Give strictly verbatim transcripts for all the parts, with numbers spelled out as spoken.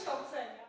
kształcenia.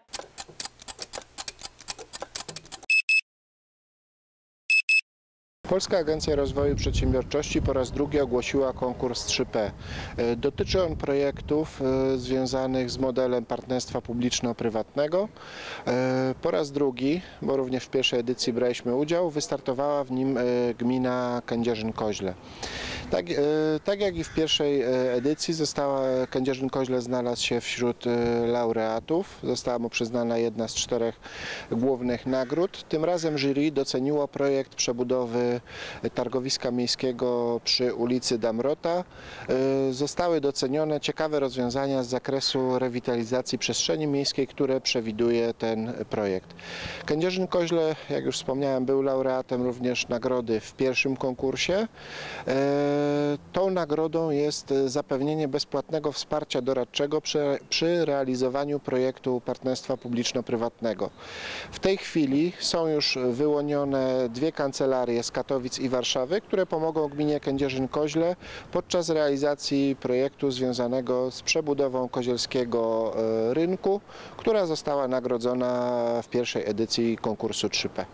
Polska Agencja Rozwoju Przedsiębiorczości po raz drugi ogłosiła konkurs trzy P. Dotyczy on projektów związanych z modelem partnerstwa publiczno-prywatnego. Po raz drugi, bo również w pierwszej edycji braliśmy udział, wystartowała w nim gmina Kędzierzyn-Koźle. Tak, tak jak i w pierwszej edycji została, Kędzierzyn-Koźle znalazł się wśród laureatów. Została mu przyznana jedna z czterech głównych nagród. Tym razem jury doceniło projekt przebudowy targowiska miejskiego przy ulicy Damrota. Zostały docenione ciekawe rozwiązania z zakresu rewitalizacji przestrzeni miejskiej, które przewiduje ten projekt. Kędzierzyn-Koźle, jak już wspomniałem, był laureatem również nagrody w pierwszym konkursie. Tą nagrodą jest zapewnienie bezpłatnego wsparcia doradczego przy, przy realizowaniu projektu partnerstwa publiczno-prywatnego. W tej chwili są już wyłonione dwie kancelarie z Katowic i Warszawy, które pomogą gminie Kędzierzyn-Koźle podczas realizacji projektu związanego z przebudową kozielskiego rynku, która została nagrodzona w pierwszej edycji konkursu trzy P.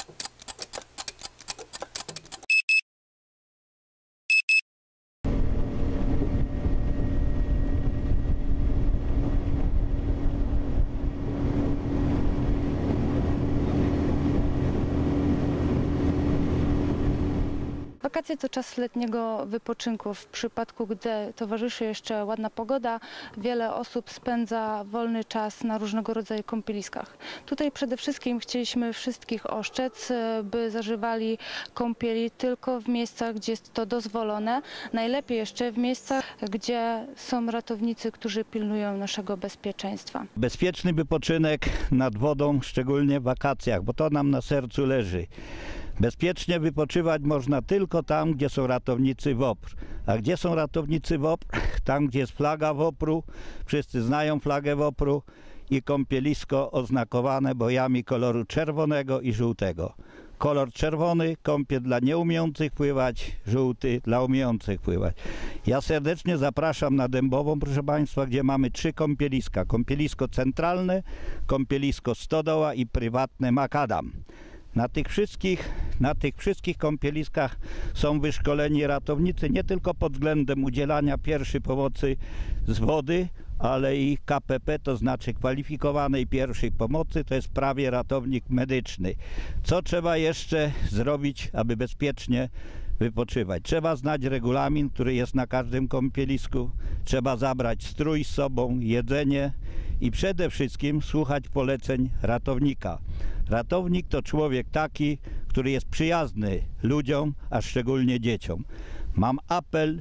Wakacje to czas letniego wypoczynku. W przypadku, gdy towarzyszy jeszcze ładna pogoda, wiele osób spędza wolny czas na różnego rodzaju kąpieliskach. Tutaj przede wszystkim chcieliśmy wszystkich oszczec, by zażywali kąpieli tylko w miejscach, gdzie jest to dozwolone. Najlepiej jeszcze w miejscach, gdzie są ratownicy, którzy pilnują naszego bezpieczeństwa. Bezpieczny wypoczynek nad wodą, szczególnie w wakacjach, bo to nam na sercu leży. Bezpiecznie wypoczywać można tylko tam, gdzie są ratownicy W O P R. A gdzie są ratownicy W O P R? Tam, gdzie jest flaga W O P R u, wszyscy znają flagę W O P R u i kąpielisko oznakowane bojami koloru czerwonego i żółtego. Kolor czerwony, kąpiel dla nieumiejących pływać, żółty dla umiejących pływać. Ja serdecznie zapraszam na Dębową, proszę Państwa, gdzie mamy trzy kąpieliska. Kąpielisko centralne, kąpielisko Stodoła i prywatne Makadam. Na tych wszystkich, na tych wszystkich kąpieliskach są wyszkoleni ratownicy nie tylko pod względem udzielania pierwszej pomocy z wody, ale i K P P, to znaczy kwalifikowanej pierwszej pomocy, to jest prawie ratownik medyczny. Co trzeba jeszcze zrobić, aby bezpiecznie wypoczywać? Trzeba znać regulamin, który jest na każdym kąpielisku, trzeba zabrać strój z sobą, jedzenie i przede wszystkim słuchać poleceń ratownika. Ratownik to człowiek taki, który jest przyjazny ludziom, a szczególnie dzieciom. Mam apel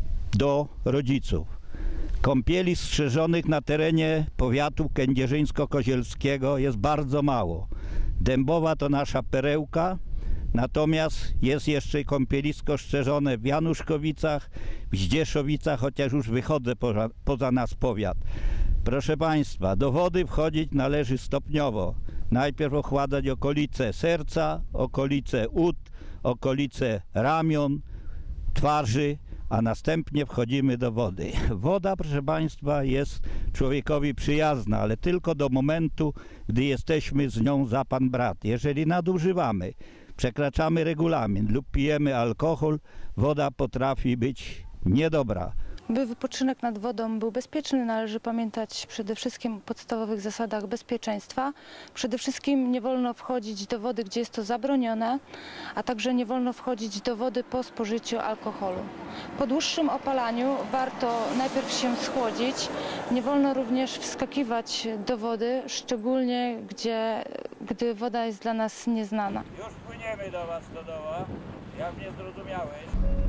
do rodziców. Kąpieli strzeżonych na terenie powiatu kędzierzyńsko-kozielskiego jest bardzo mało. Dębowa to nasza perełka, natomiast jest jeszcze kąpielisko strzeżone w Januszkowicach, w Zdzieszowicach, chociaż już wychodzę poza, poza nasz powiat. Proszę Państwa, do wody wchodzić należy stopniowo. Najpierw ochładzać okolice serca, okolice ud, okolice ramion, twarzy, a następnie wchodzimy do wody. Woda, proszę Państwa, jest człowiekowi przyjazna, ale tylko do momentu, gdy jesteśmy z nią za pan brat. Jeżeli nadużywamy, przekraczamy regulamin lub pijemy alkohol, woda potrafi być niedobra. By wypoczynek nad wodą był bezpieczny, należy pamiętać przede wszystkim o podstawowych zasadach bezpieczeństwa. Przede wszystkim nie wolno wchodzić do wody, gdzie jest to zabronione, a także nie wolno wchodzić do wody po spożyciu alkoholu. Po dłuższym opalaniu warto najpierw się schłodzić. Nie wolno również wskakiwać do wody, szczególnie gdzie, gdy woda jest dla nas nieznana. Już płyniemy do Was, Stodoła. Jak mnie zrozumiałeś?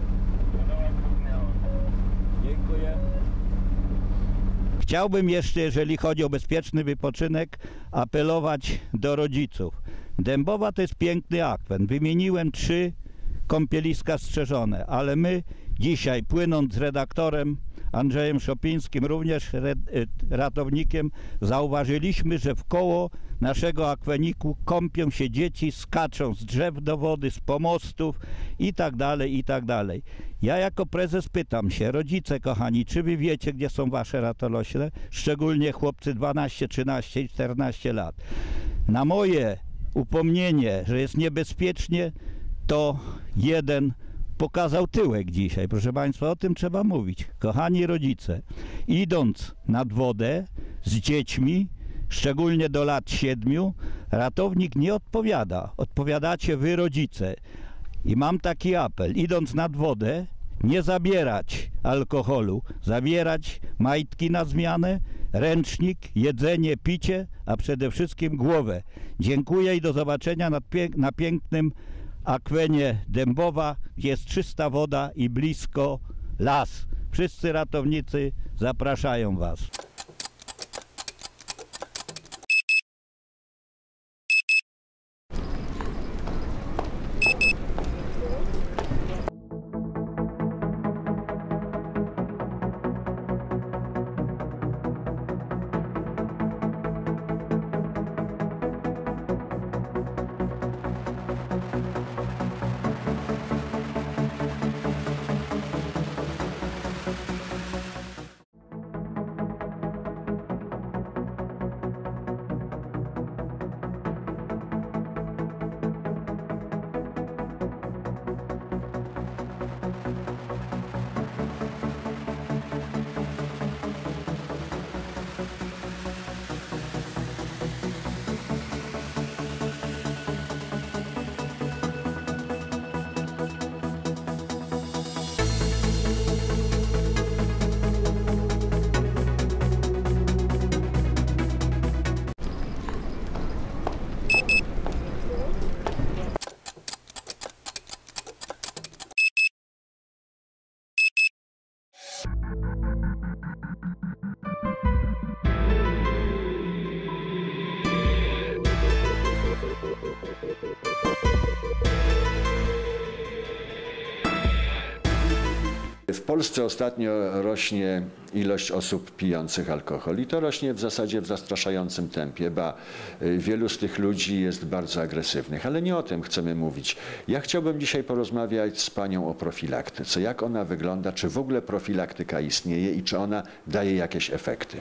Dziękuję. Chciałbym jeszcze, jeżeli chodzi o bezpieczny wypoczynek, apelować do rodziców. Dębowa to jest piękny akwen. Wymieniłem trzy kąpieliska strzeżone, ale my dzisiaj, płynąc z redaktorem Andrzejem Szopińskim, również ratownikiem, zauważyliśmy, że wkoło naszego akweniku kąpią się dzieci, skaczą z drzew do wody, z pomostów i tak dalej, i tak dalej. Ja jako prezes pytam się, rodzice kochani, czy wy wiecie, gdzie są wasze ratolośle? Szczególnie chłopcy dwanaście, trzynaście i czternaście lat. Na moje upomnienie, że jest niebezpiecznie, to jeden pokazał tyłek dzisiaj. Proszę Państwa, o tym trzeba mówić. Kochani rodzice, idąc nad wodę z dziećmi, szczególnie do lat siedmiu, ratownik nie odpowiada. Odpowiadacie wy rodzice. I mam taki apel, idąc nad wodę, nie zabierać alkoholu, zabierać majtki na zmianę, ręcznik, jedzenie, picie, a przede wszystkim głowę. Dziękuję i do zobaczenia na, pięk na pięknym akwenie Dębowa, gdzie jest czysta woda i blisko las. Wszyscy ratownicy zapraszają Was. W Polsce ostatnio rośnie ilość osób pijących alkohol i to rośnie w zasadzie w zastraszającym tempie, ba wielu z tych ludzi jest bardzo agresywnych, ale nie o tym chcemy mówić. Ja chciałbym dzisiaj porozmawiać z panią o profilaktyce. Jak ona wygląda, czy w ogóle profilaktyka istnieje i czy ona daje jakieś efekty?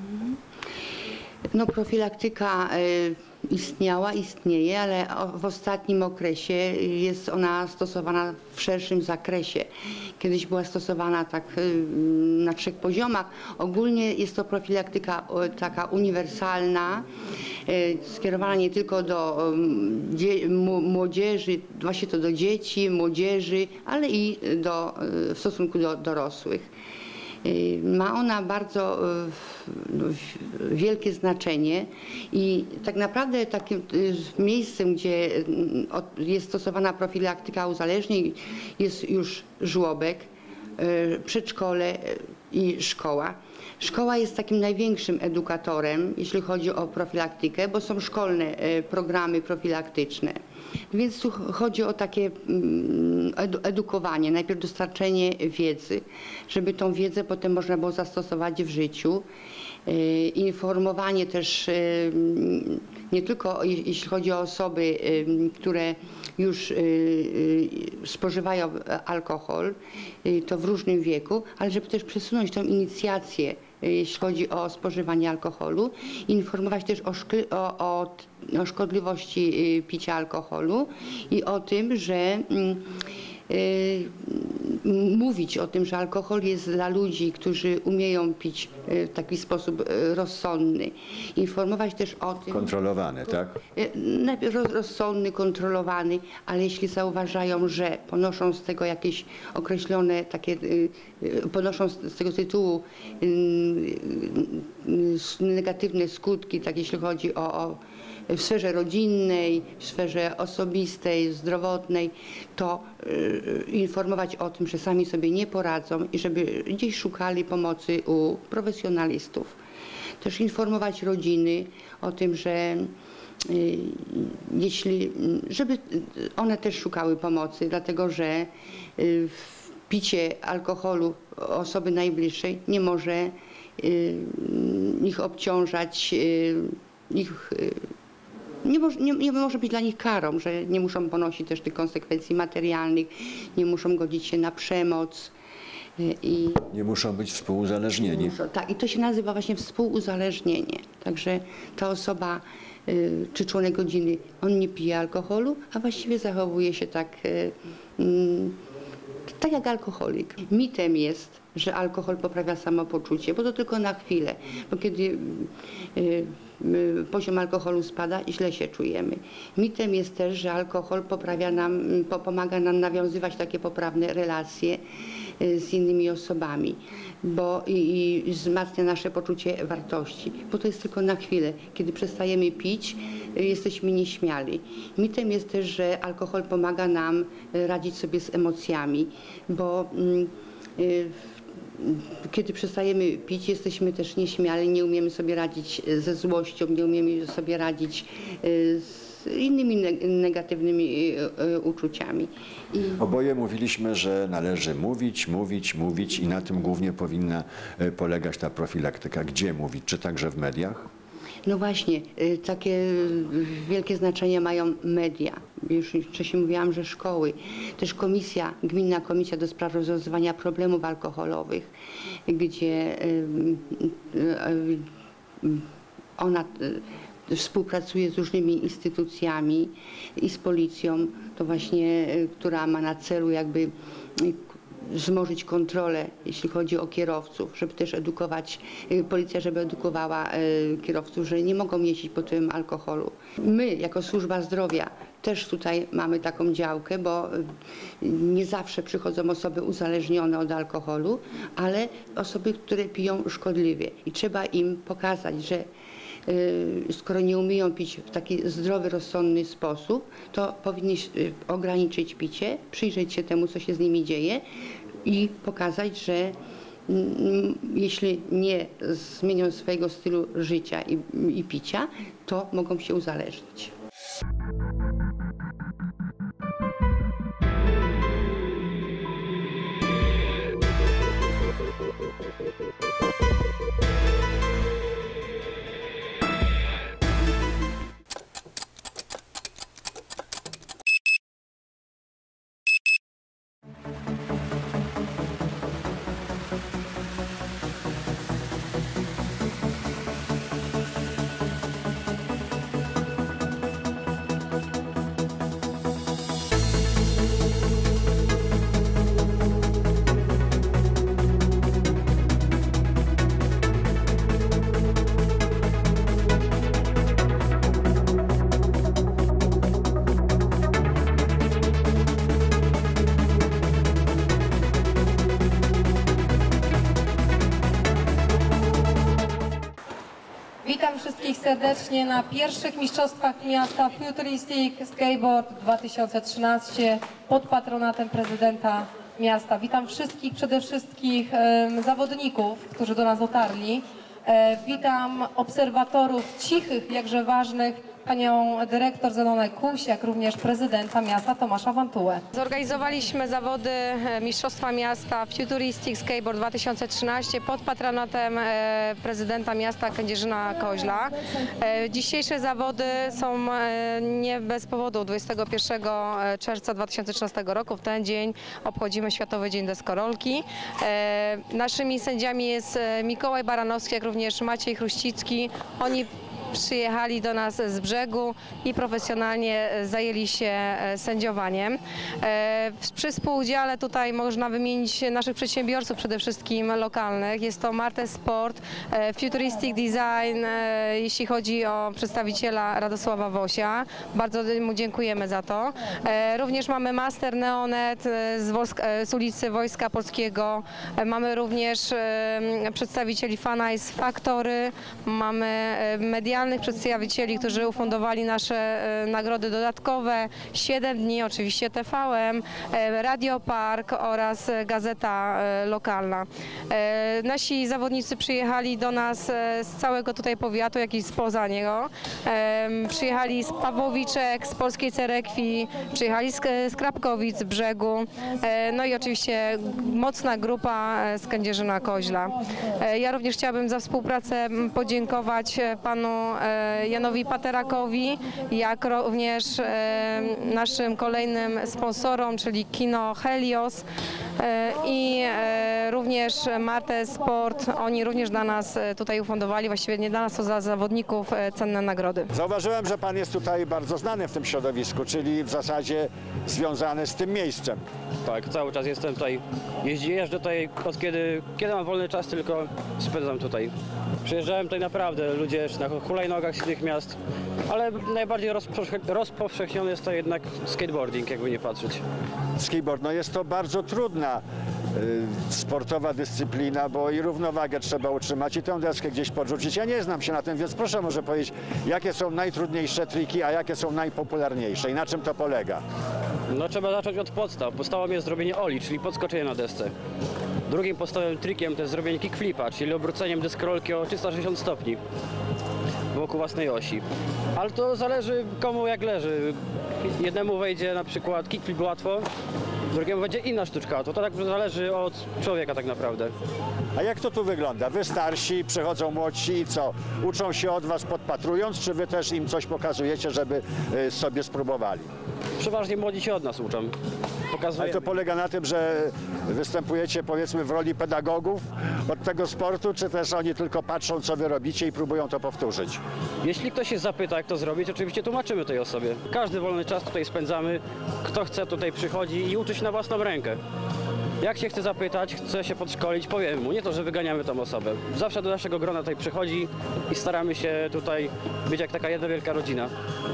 No, profilaktyka istniała, istnieje, ale w ostatnim okresie jest ona stosowana w szerszym zakresie. Kiedyś była stosowana tak na trzech poziomach. Ogólnie jest to profilaktyka taka uniwersalna, skierowana nie tylko do młodzieży, właśnie to do dzieci, młodzieży, ale i do, w stosunku do dorosłych. Ma ona bardzo wielkie znaczenie i tak naprawdę takim miejscem, gdzie jest stosowana profilaktyka uzależnień, jest już żłobek, przedszkole i szkoła. Szkoła jest takim największym edukatorem, jeśli chodzi o profilaktykę, bo są szkolne programy profilaktyczne. Więc tu chodzi o takie edukowanie, najpierw dostarczenie wiedzy, żeby tą wiedzę potem można było zastosować w życiu. Informowanie też nie tylko jeśli chodzi o osoby, które już spożywają alkohol, to w różnym wieku, ale żeby też przesunąć tą inicjację, jeśli chodzi o spożywanie alkoholu, informować też o, o, o, o szkodliwości picia alkoholu i o tym, że y, mówić o tym, że alkohol jest dla ludzi, którzy umieją pić w taki sposób rozsądny. Informować też o tym... Kontrolowany, tak? Najpierw rozsądny, kontrolowany, ale jeśli zauważają, że ponoszą z tego jakieś określone takie, ponoszą z tego tytułu negatywne skutki, tak jeśli chodzi o, o w sferze rodzinnej, w sferze osobistej, zdrowotnej, to y, informować o tym, że sami sobie nie poradzą i żeby gdzieś szukali pomocy u profesjonalistów. Też informować rodziny o tym, że y, jeśli, żeby one też szukały pomocy, dlatego że y, picie alkoholu osoby najbliższej nie może ich obciążać, ich, nie, może, nie, nie może być dla nich karą, że nie muszą ponosić też tych konsekwencji materialnych, nie muszą godzić się na przemoc. I Nie muszą być współuzależnieni. nie muszą, tak, i to się nazywa właśnie współuzależnienie. Także ta osoba czy członek rodziny, on nie pije alkoholu, a właściwie zachowuje się tak, tak jak alkoholik. Mitem jest, że alkohol poprawia samopoczucie, bo to tylko na chwilę, bo kiedy poziom alkoholu spada i źle się czujemy. Mitem jest też, że alkohol poprawia nam, pomaga nam nawiązywać takie poprawne relacje z innymi osobami, bo i, i wzmacnia nasze poczucie wartości, bo to jest tylko na chwilę. Kiedy przestajemy pić, jesteśmy nieśmiali. Mitem jest też, że alkohol pomaga nam radzić sobie z emocjami, bo y, kiedy przestajemy pić, jesteśmy też nieśmiali, nie umiemy sobie radzić ze złością, nie umiemy sobie radzić z innymi negatywnymi uczuciami. I Oboje mówiliśmy, że należy mówić, mówić, mówić i na tym głównie powinna polegać ta profilaktyka. Gdzie mówić? Czy także w mediach? no właśnie, takie wielkie znaczenie mają media. Już wcześniej mówiłam, że szkoły. Też komisja, gminna komisja do spraw rozwiązywania problemów alkoholowych, gdzie ona współpracuje z różnymi instytucjami i z policją, to właśnie, która ma na celu jakby wzmożyć kontrolę, jeśli chodzi o kierowców, żeby też edukować, policja, żeby edukowała kierowców, że nie mogą jeździć pod wpływem alkoholu. My, jako służba zdrowia, też tutaj mamy taką działkę, bo nie zawsze przychodzą osoby uzależnione od alkoholu, ale osoby, które piją szkodliwie i trzeba im pokazać, że skoro nie umieją pić w taki zdrowy, rozsądny sposób, to powinni ograniczyć picie, przyjrzeć się temu, co się z nimi dzieje i pokazać, że jeśli nie zmienią swojego stylu życia i, i picia, to mogą się uzależnić. Witam wszystkich serdecznie na pierwszych Mistrzostwach Miasta Futuristic Skateboard dwa tysiące trzynaście pod patronatem prezydenta miasta. Witam wszystkich, przede wszystkim e, zawodników, którzy do nas dotarli. E, witam obserwatorów cichych, jakże ważnych, panią dyrektor Zenonę Kuś, jak również prezydenta miasta Tomasza Wantułę. Zorganizowaliśmy zawody Mistrzostwa Miasta Futuristic Skateboard dwa tysiące trzynaście pod patronatem prezydenta miasta Kędzierzyna Koźla. Dzisiejsze zawody są nie bez powodu. dwudziestego pierwszego czerwca dwa tysiące trzynastego roku, w ten dzień obchodzimy Światowy Dzień Deskorolki. Naszymi sędziami jest Mikołaj Baranowski, jak również Maciej Chruścicki. Oni przyjechali do nas z brzegu i profesjonalnie zajęli się sędziowaniem. Przy współudziale tutaj można wymienić naszych przedsiębiorców, przede wszystkim lokalnych. Jest to Marte Sport, Futuristic Design, jeśli chodzi o przedstawiciela Radosława Wosia. Bardzo mu dziękujemy za to. Również mamy Master Neonet z, Wolska, z ulicy Wojska Polskiego. Mamy również przedstawicieli Fanice Factory, mamy Media specjalnych przedstawicieli, którzy ufundowali nasze e, nagrody dodatkowe, siedem dni, oczywiście T V M, e, Radio Park oraz e, gazeta e, lokalna. E, nasi zawodnicy przyjechali do nas e, z całego tutaj powiatu, jak i spoza niego. E, przyjechali z Pawłowiczek, z Polskiej Cerekwi, przyjechali z, z Krapkowic, z Brzegu, e, no i oczywiście mocna grupa z Kędzierzyna Koźla. E, ja również chciałabym za współpracę podziękować panu e, Janowi Paterakowi, jak również e, naszym kolejnym sponsorom, czyli Kino Helios e, i e, również Marte Sport. Oni również dla nas tutaj ufundowali, właściwie nie dla nas, to za zawodników e, cenne nagrody. Zauważyłem, że pan jest tutaj bardzo znany w tym środowisku, czyli w zasadzie związany z tym miejscem. Tak, cały czas jestem tutaj, jeździ, jeżdżę tutaj od kiedy, kiedy mam wolny czas, tylko spędzam tutaj. Przyjeżdżałem tutaj naprawdę ludzie na hulajnogach z innych miast, ale najbardziej rozpowszechniony jest to jednak skateboarding, jakby nie patrzeć. Skateboard, no jest to bardzo trudna y, sportowa dyscyplina, bo i równowagę trzeba utrzymać i tę deskę gdzieś podrzucić. Ja nie znam się na tym, więc proszę może powiedzieć, jakie są najtrudniejsze triki, a jakie są najpopularniejsze i na czym to polega? No trzeba zacząć od podstaw. Podstawą jest zrobienie oli, czyli podskoczenie na desce. Drugim podstawowym trikiem to jest zrobienie kickflipa, czyli obróceniem deskorolki o trzysta sześćdziesiąt stopni wokół własnej osi. Ale to zależy komu jak leży. Jednemu wejdzie na przykład kickflip łatwo, drugiemu będzie inna sztuczka. To tak zależy od człowieka tak naprawdę. A jak to tu wygląda? Wy starsi, przychodzą młodsi i co? Uczą się od was podpatrując, czy wy też im coś pokazujecie, żeby y, sobie spróbowali? Przeważnie młodzi się od nas uczą. Pokazujemy. Ale to polega na tym, że występujecie powiedzmy w roli pedagogów od tego sportu, czy też oni tylko patrzą, co wy robicie i próbują to powtórzyć? Jeśli ktoś się zapyta, jak to zrobić, oczywiście tłumaczymy tej osobie. Każdy wolny czas tutaj spędzamy. Kto chce, tutaj przychodzi i uczy się na własną rękę. Jak się chce zapytać, chce się podszkolić, powiem mu. Nie to, że wyganiamy tą osobę. Zawsze do naszego grona tutaj przychodzi i staramy się tutaj być jak taka jedna wielka rodzina.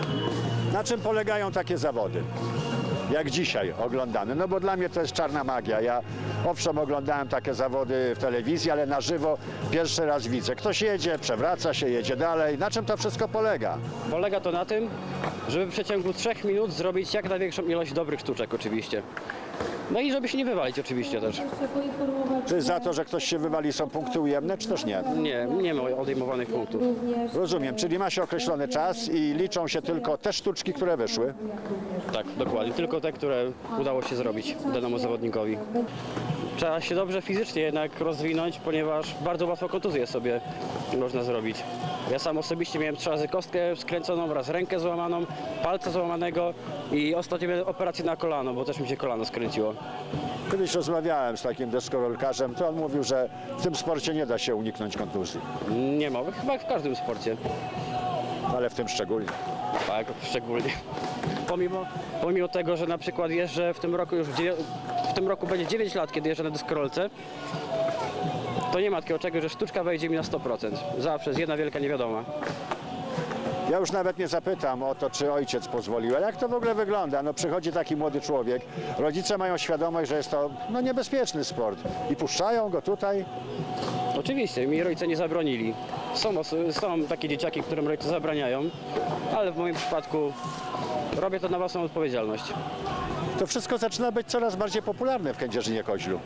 Na czym polegają takie zawody? Jak dzisiaj oglądamy? No bo dla mnie to jest czarna magia. Ja owszem oglądałem takie zawody w telewizji, ale na żywo pierwszy raz widzę. Ktoś jedzie, przewraca się, jedzie dalej. Na czym to wszystko polega? Polega to na tym, żeby w przeciągu trzech minut zrobić jak największą ilość dobrych sztuczek oczywiście. No i żeby się nie wywalić oczywiście też. Czy za to, że ktoś się wywali, są punkty ujemne, czy też nie? Nie, nie ma odejmowanych punktów. Rozumiem, czyli ma się określony czas i liczą się tylko te sztuczki, które wyszły? Tak, dokładnie. Tylko te, które udało się zrobić danemu zawodnikowi. Trzeba się dobrze fizycznie jednak rozwinąć, ponieważ bardzo łatwo kontuzję sobie można zrobić. Ja sam osobiście miałem trzy razy kostkę skręconą oraz rękę złamaną, palca złamanego i ostatnio miałem operację na kolano, bo też mi się kolano skręciło. Kiedyś rozmawiałem z takim deskorolkarzem, to on mówił, że w tym sporcie nie da się uniknąć kontuzji. Nie ma, chyba w każdym sporcie. Ale w tym szczególnie. Tak, szczególnie. Pomimo, pomimo tego, że na przykład jeżdżę w tym roku już, w tym roku będzie dziewięć lat, kiedy jeżdżę na deskorolce, to nie ma takiego czegoś, że sztuczka wejdzie mi na sto procent. Zawsze jest jedna wielka niewiadoma. Ja już nawet nie zapytam o to, czy ojciec pozwolił, ale jak to w ogóle wygląda? No przychodzi taki młody człowiek, rodzice mają świadomość, że jest to no, niebezpieczny sport i puszczają go tutaj. Oczywiście, mi rodzice nie zabronili. Są, są takie dzieciaki, którym rodzice zabraniają, ale w moim przypadku robię to na własną odpowiedzialność. To wszystko zaczyna być coraz bardziej popularne w Kędzierzynie-Koźlu.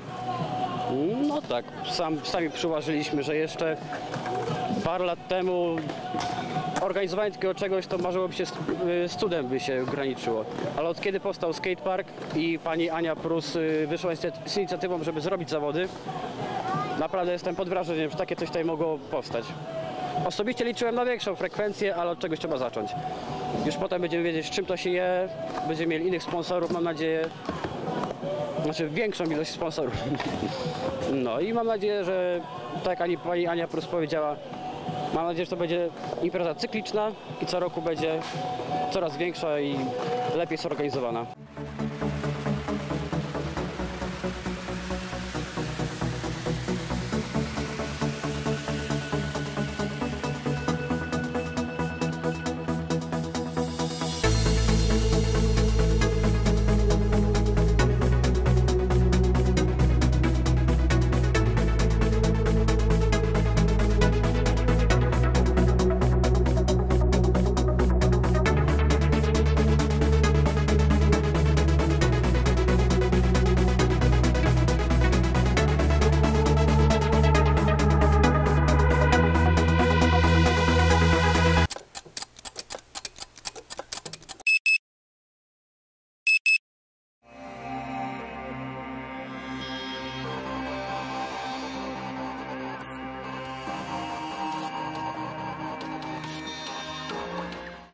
No tak, sam, sami przyważyliśmy, że jeszcze parę lat temu organizowanie takiego czegoś to marzyłoby się z cudem by się graniczyło. Ale od kiedy powstał skatepark i pani Ania Prus wyszła z inicjatywą, żeby zrobić zawody, naprawdę jestem pod wrażeniem, że takie coś tutaj mogło powstać. Osobiście liczyłem na większą frekwencję, ale od czegoś trzeba zacząć. Już potem będziemy wiedzieć, z czym to się je, będziemy mieli innych sponsorów, mam nadzieję. Znaczy większą ilość sponsorów. No i mam nadzieję, że tak jak pani Ania Prus powiedziała, mam nadzieję, że to będzie impreza cykliczna i co roku będzie coraz większa i lepiej zorganizowana.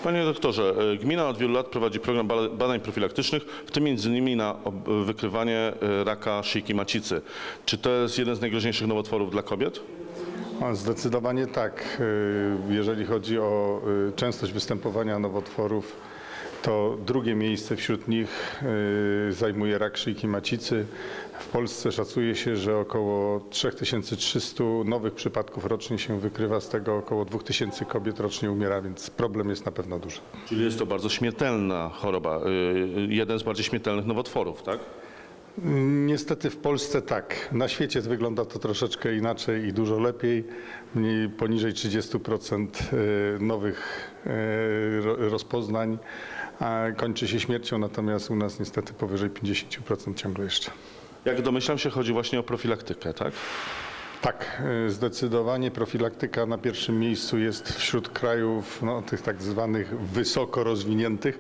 Panie doktorze, gmina od wielu lat prowadzi program badań profilaktycznych, w tym między innymi na wykrywanie raka szyjki macicy. Czy to jest jeden z najgroźniejszych nowotworów dla kobiet? Zdecydowanie tak. Jeżeli chodzi o częstość występowania nowotworów, to drugie miejsce wśród nich zajmuje rak szyjki macicy. W Polsce szacuje się, że około trzy tysiące trzysta nowych przypadków rocznie się wykrywa, z tego około dwa tysiące kobiet rocznie umiera, więc problem jest na pewno duży. Czyli jest to bardzo śmiertelna choroba, jeden z bardziej śmiertelnych nowotworów, tak? Niestety w Polsce tak. Na świecie wygląda to troszeczkę inaczej i dużo lepiej. Mniej, poniżej trzydzieści procent nowych rozpoznań a kończy się śmiercią, natomiast u nas niestety powyżej pięćdziesiąt procent ciągle jeszcze. Jak domyślam się, chodzi właśnie o profilaktykę, tak? Tak, zdecydowanie profilaktyka na pierwszym miejscu jest wśród krajów no, tych tak zwanych wysoko rozwiniętych.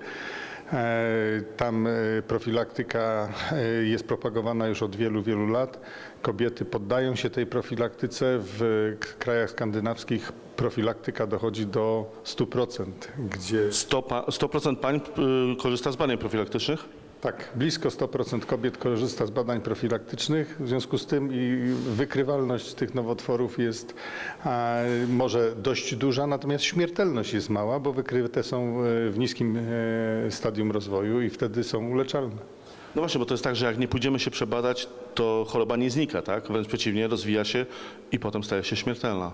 Tam profilaktyka jest propagowana już od wielu, wielu lat. Kobiety poddają się tej profilaktyce. W krajach skandynawskich profilaktyka dochodzi do stu procent. Gdzie sto procent pań korzysta z badań profilaktycznych? Tak, blisko sto procent kobiet korzysta z badań profilaktycznych, w związku z tym i wykrywalność tych nowotworów jest a, może dość duża, natomiast śmiertelność jest mała, bo wykryte są w niskim e, stadium rozwoju i wtedy są uleczalne. No właśnie, bo to jest tak, że jak nie pójdziemy się przebadać, to choroba nie znika, tak? Wręcz przeciwnie, rozwija się i potem staje się śmiertelna.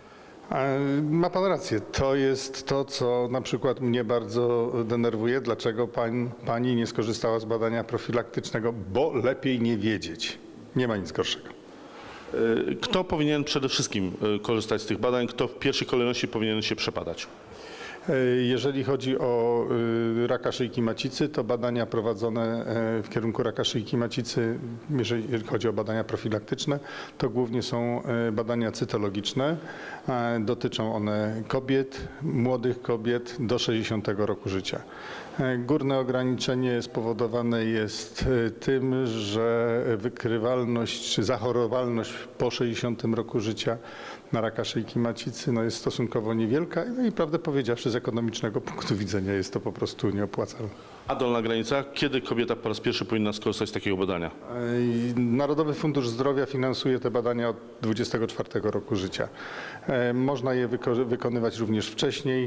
Ma pan rację. To jest to, co na przykład mnie bardzo denerwuje. Dlaczego pań, pani nie skorzystała z badania profilaktycznego? Bo lepiej nie wiedzieć. Nie ma nic gorszego. Kto powinien przede wszystkim korzystać z tych badań? Kto w pierwszej kolejności powinien się przebadać? Jeżeli chodzi o raka szyjki macicy, to badania prowadzone w kierunku raka szyjki macicy, jeżeli chodzi o badania profilaktyczne, to głównie są badania cytologiczne. Dotyczą one kobiet, młodych kobiet do sześćdziesiątego roku życia. Górne ograniczenie spowodowane jest tym, że wykrywalność czy zachorowalność po sześćdziesiątym roku życia na raka szyjki macicy no jest stosunkowo niewielka no i prawdę powiedziawszy z ekonomicznego punktu widzenia jest to po prostu nieopłacalne. A dolna granica? Kiedy kobieta po raz pierwszy powinna skorzystać z takiego badania? Narodowy Fundusz Zdrowia finansuje te badania od dwudziestego czwartego roku życia. Można je wyko- wykonywać również wcześniej.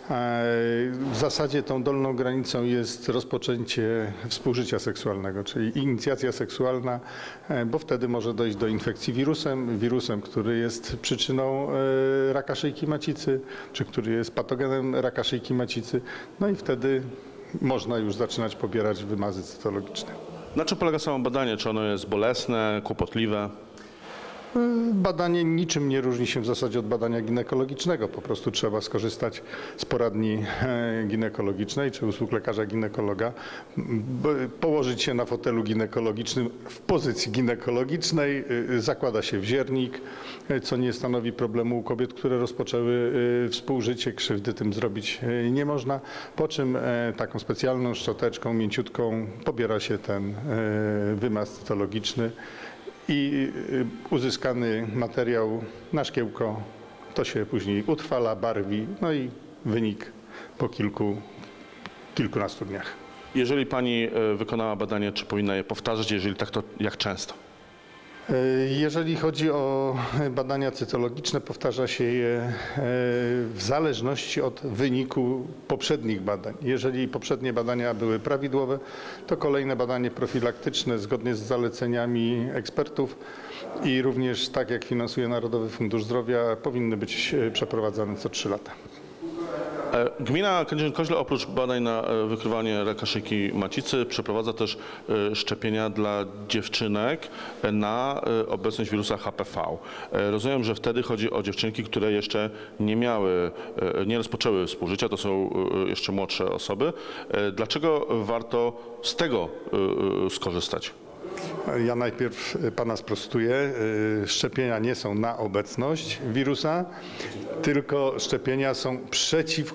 W zasadzie tą dolną granicą jest rozpoczęcie współżycia seksualnego, czyli inicjacja seksualna, bo wtedy może dojść do infekcji wirusem, wirusem, który jest przyczyną raka szyjki macicy, czy który jest patogenem raka szyjki macicy. No i wtedy można już zaczynać pobierać wymazy cytologiczne. Na czym polega samo badanie? Czy ono jest bolesne, kłopotliwe? Badanie niczym nie różni się w zasadzie od badania ginekologicznego. Po prostu trzeba skorzystać z poradni ginekologicznej czy usług lekarza ginekologa, położyć się na fotelu ginekologicznym w pozycji ginekologicznej, zakłada się wziernik, co nie stanowi problemu u kobiet, które rozpoczęły współżycie, krzywdy tym zrobić nie można, po czym taką specjalną szczoteczką mięciutką pobiera się ten wymaz cytologiczny i uzyskany materiał na szkiełko to się później utrwala, barwi, no i wynik po kilku, kilkunastu dniach. Jeżeli pani wykonała badanie, czy powinna je powtarzać? Jeżeli tak, to jak często? Jeżeli chodzi o badania cytologiczne, powtarza się je w zależności od wyniku poprzednich badań. Jeżeli poprzednie badania były prawidłowe, to kolejne badanie profilaktyczne zgodnie z zaleceniami ekspertów i również tak jak finansuje Narodowy Fundusz Zdrowia powinny być przeprowadzane co trzy lata. Gmina Kędzierzyn-Koźle oprócz badań na wykrywanie raka szyjki macicy przeprowadza też szczepienia dla dziewczynek na obecność wirusa H P V. Rozumiem, że wtedy chodzi o dziewczynki, które jeszcze nie miały, nie rozpoczęły współżycia, to są jeszcze młodsze osoby. Dlaczego warto z tego skorzystać? Ja najpierw pana sprostuję. Szczepienia nie są na obecność wirusa, tylko szczepienia są przeciwko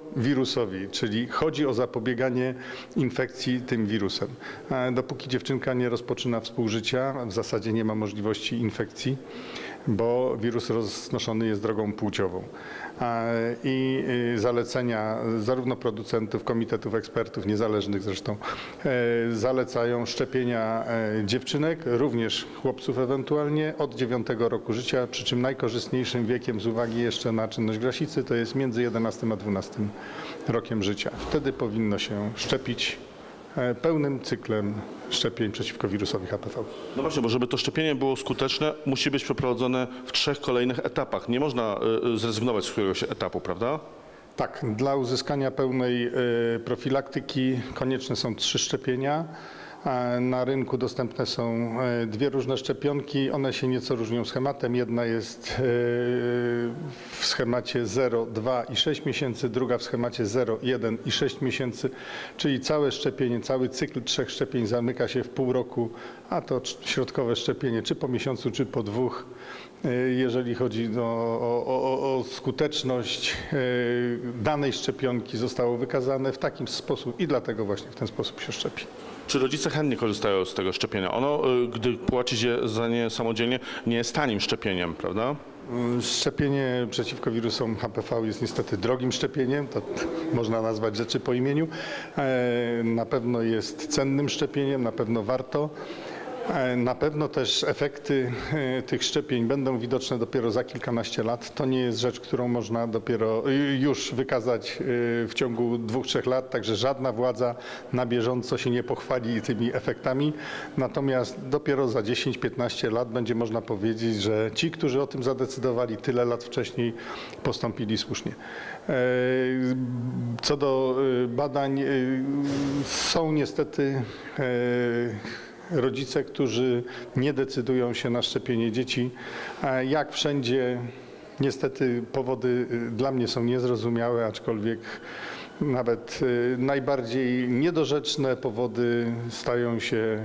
wirusowi, czyli chodzi o zapobieganie infekcji tym wirusem. Dopóki dziewczynka nie rozpoczyna współżycia, w zasadzie nie ma możliwości infekcji, bo wirus roznoszony jest drogą płciową. I zalecenia zarówno producentów, komitetów ekspertów, niezależnych zresztą, zalecają szczepienia dziewczynek, również chłopców ewentualnie, od dziewiątego roku życia, przy czym najkorzystniejszym wiekiem z uwagi jeszcze na czynność grasicy to jest między jedenastym a dwunastym rokiem życia. Wtedy powinno się szczepić pełnym cyklem szczepień przeciwko wirusowi H P V. No właśnie, bo żeby to szczepienie było skuteczne, musi być przeprowadzone w trzech kolejnych etapach. Nie można zrezygnować z któregoś etapu, prawda? Tak, dla uzyskania pełnej profilaktyki konieczne są trzy szczepienia. Na rynku dostępne są dwie różne szczepionki. One się nieco różnią schematem. Jedna jest w schemacie zero, dwa i sześć miesięcy, druga w schemacie zero, jeden i sześć miesięcy, czyli całe szczepienie, cały cykl trzech szczepień zamyka się w pół roku, a to środkowe szczepienie czy po miesiącu, czy po dwóch. Jeżeli chodzi o, o, o skuteczność danej szczepionki, zostało wykazane w taki sposób i dlatego właśnie w ten sposób się szczepi. Czy rodzice chętnie korzystają z tego szczepienia? Ono, gdy płaci się za nie samodzielnie, nie jest tanim szczepieniem, prawda? Szczepienie przeciwko wirusom H P V jest niestety drogim szczepieniem, to można nazwać rzeczy po imieniu. Na pewno jest cennym szczepieniem, na pewno warto. Na pewno też efekty tych szczepień będą widoczne dopiero za kilkanaście lat. To nie jest rzecz, którą można dopiero już wykazać w ciągu dwóch, trzech lat, także żadna władza na bieżąco się nie pochwali tymi efektami. Natomiast dopiero za dziesięć, piętnaście lat będzie można powiedzieć, że ci, którzy o tym zadecydowali tyle lat wcześniej, postąpili słusznie. Co do badań, są niestety rodzice, którzy nie decydują się na szczepienie dzieci. Jak wszędzie, niestety powody dla mnie są niezrozumiałe, aczkolwiek nawet najbardziej niedorzeczne powody stają się,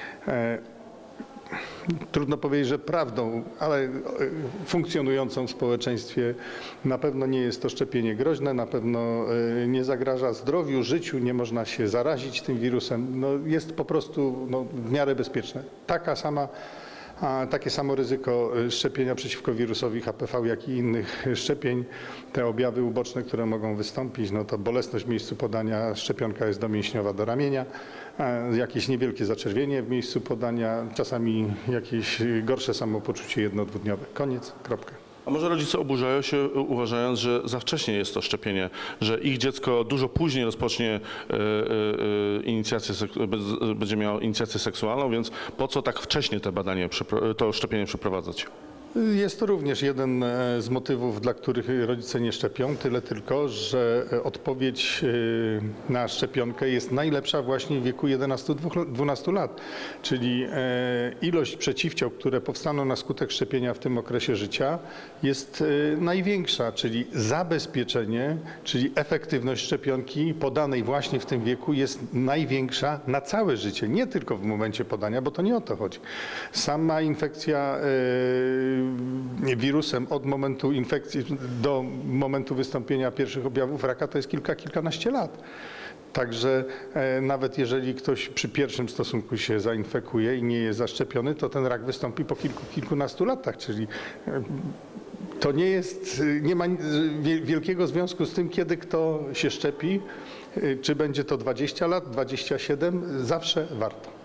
trudno powiedzieć, że prawdą, ale funkcjonującą w społeczeństwie. Na pewno nie jest to szczepienie groźne, na pewno nie zagraża zdrowiu, życiu, nie można się zarazić tym wirusem. No, jest po prostu no, w miarę bezpieczne. Taka sama, a takie samo ryzyko szczepienia przeciwko wirusowi H P V, jak i innych szczepień. Te objawy uboczne, które mogą wystąpić, no to bolesność w miejscu podania, szczepionka jest domięśniowa do ramienia, jakieś niewielkie zaczerwienie w miejscu podania, czasami jakieś gorsze samopoczucie jedno-dwudniowe. Koniec, kropka. A może rodzice oburzają się, uważając, że za wcześnie jest to szczepienie, że ich dziecko dużo później rozpocznie y, y, inicjację, będzie miało inicjację seksualną, więc po co tak wcześnie te badanie, to szczepienie przeprowadzać? Jest to również jeden z motywów, dla których rodzice nie szczepią, tyle tylko, że odpowiedź na szczepionkę jest najlepsza właśnie w wieku jedenastu do dwunastu lat, czyli ilość przeciwciał, które powstaną na skutek szczepienia w tym okresie życia jest największa, czyli zabezpieczenie, czyli efektywność szczepionki podanej właśnie w tym wieku jest największa na całe życie, nie tylko w momencie podania, bo to nie o to chodzi. Sama infekcja wirusem od momentu infekcji do momentu wystąpienia pierwszych objawów raka to jest kilka, kilkanaście lat. Także e, nawet jeżeli ktoś przy pierwszym stosunku się zainfekuje i nie jest zaszczepiony, to ten rak wystąpi po kilku, kilkunastu latach, czyli e, to nie jest, nie ma wielkiego związku z tym, kiedy kto się szczepi, e, czy będzie to dwadzieścia lat, dwadzieścia siedem, zawsze warto.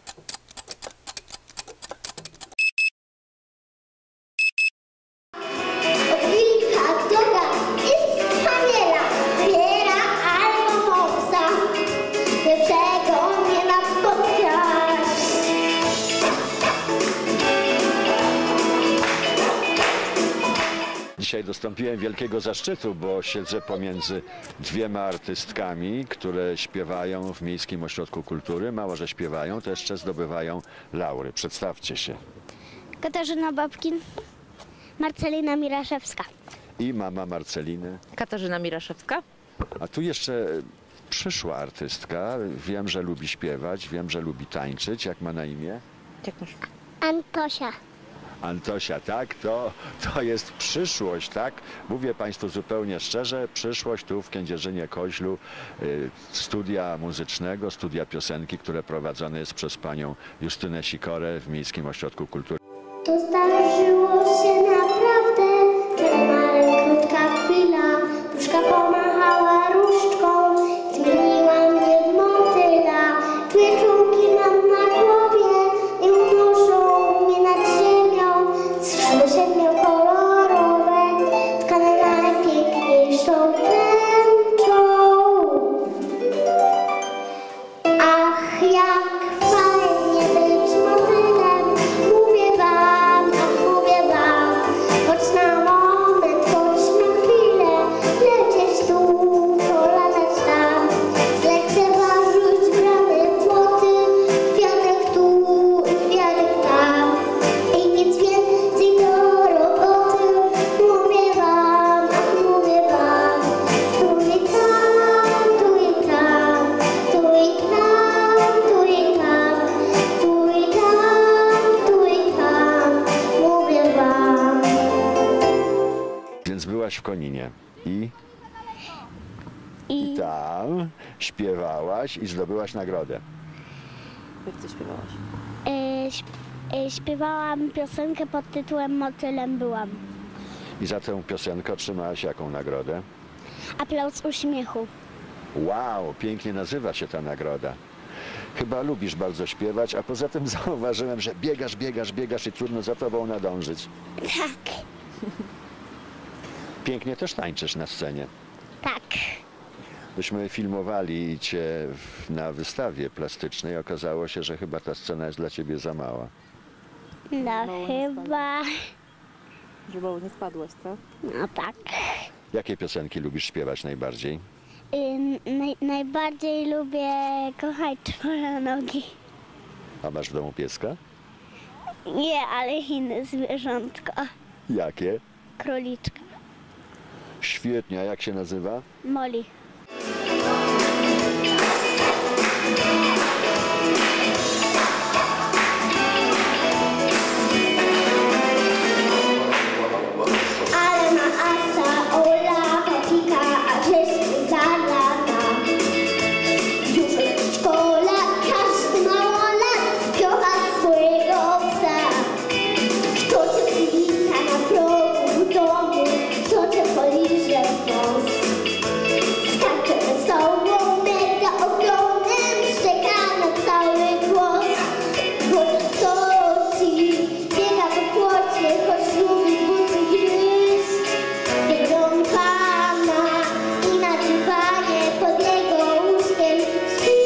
Dzisiaj dostąpiłem wielkiego zaszczytu, bo siedzę pomiędzy dwiema artystkami, które śpiewają w Miejskim Ośrodku Kultury. Mało, że śpiewają, to jeszcze zdobywają laury. Przedstawcie się. Katarzyna Babkin, Marcelina Miraszewska. I mama Marceliny. Katarzyna Miraszewska. A tu jeszcze przyszła artystka. Wiem, że lubi śpiewać, wiem, że lubi tańczyć. Jak ma na imię? Jak masz? Antosia. Antosia, tak, to, to jest przyszłość, tak? Mówię Państwu zupełnie szczerze, przyszłość tu w Kędzierzynie-Koźlu, y, studia muzycznego, studia piosenki, które prowadzone jest przez panią Justynę Sikorę w Miejskim Ośrodku Kultury. To zdarzyło się naprawdę, że Marek krótka chwila, różka pomachała różdżką, zmieniła mnie w motyla. Czuję czułki mam na głowie i unoszą mnie nad ziemią. Skrzydła siedmiokolorowe, tkane najpiękniejszą tęczą. Ach, jak fajnie być motylem, mówię wam, ach, mówię wam. Choć na moment, choć na chwilę, lecieć tu, polatać tam. Zlekceważyć bramy płoty, kwiatek tu i kwiatek tam. I nic więcej do roboty, mówię wam, ach, mówię wam. Tu i tam, tu i tam, tu i tam, tu i tam, tu i tam, tu i tam, mówię wam. Więc byłaś w Koninie i, I i tam śpiewałaś i zdobyłaś nagrodę. Jak ty śpiewałaś? e, śp e, śpiewałam piosenkę pod tytułem Motylem byłam. I za tę piosenkę otrzymałaś jaką nagrodę? Aplauz uśmiechu. Wow, pięknie nazywa się ta nagroda. Chyba lubisz bardzo śpiewać, a poza tym zauważyłem, że biegasz, biegasz, biegasz i trudno za tobą nadążyć. Tak, Pięknie też tańczysz na scenie. tak. Myśmy filmowali cię w- na wystawie plastycznej. Okazało się, że chyba ta scena jest dla ciebie za mała. No Mało nie chyba, Żeby nie spadłaś, co? no tak. Jakie piosenki lubisz śpiewać najbardziej? Y, naj, najbardziej lubię kochać czworonogi. A masz w domu pieska? Nie, ale inne zwierzątko. Jakie? Króliczka. Świetnie, a jak się nazywa? Molly. Ale ma asa, ola, chopika, a wrześni za lata. Już w przedszkole każdy małolat kocha swojego psa. Kto cię przywita na progu domu, kto cię poliże w nos. Skacze wesoło, mega ogonem, szczeka na cały głos. Bo kto ci biega po płocie, choć lubi buty gryźć. Biegną pana i na dywanie pod jego łóżkiem śpi.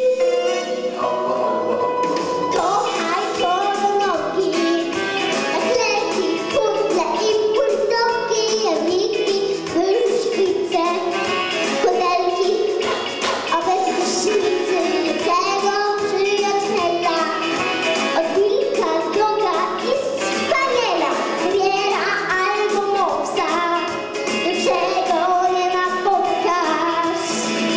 Kochaj czworonogi, jak leci pudle i buldogi, jawiki, wyruszkice, kodelki, a bez prysznicy tego przyjaciela. Od wilka, doga i spaniela, wiera albo mopsa, do czego nie napotkasz.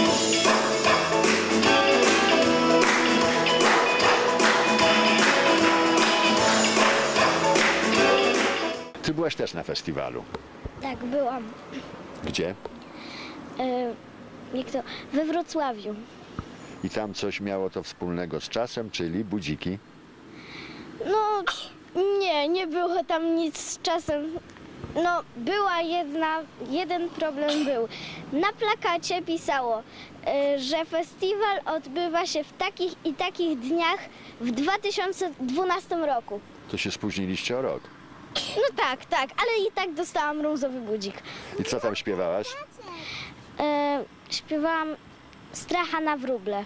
Ty byłaś też na festiwalu. Tak, byłam. Gdzie? E, jak to? We Wrocławiu. I tam coś miało to wspólnego z czasem, czyli budziki. No nie, nie było tam nic z czasem. No była jedna, jeden problem był. Na plakacie pisało, y, że festiwal odbywa się w takich i takich dniach w dwa tysiące dwunastym roku. To się spóźniliście o rok. No tak, tak, ale i tak dostałam brązowy budzik. I co tam śpiewałaś? Y, śpiewałam Stracha na wróble.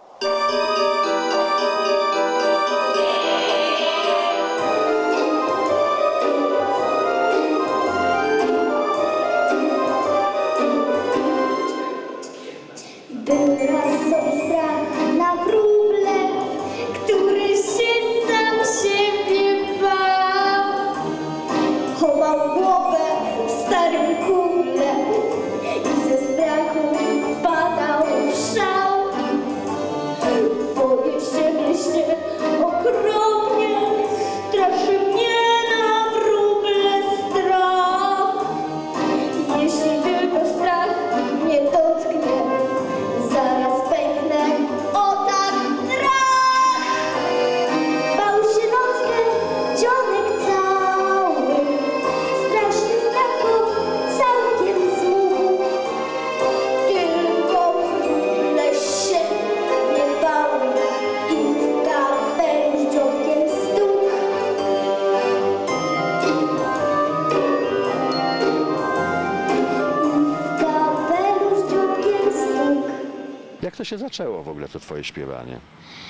Był raz sobie strach na wróble, który się sam siebie bał. Chował głowę w starym kuble i ze strachu wpadał w szał. Boję to się zaczęło w ogóle to twoje śpiewanie?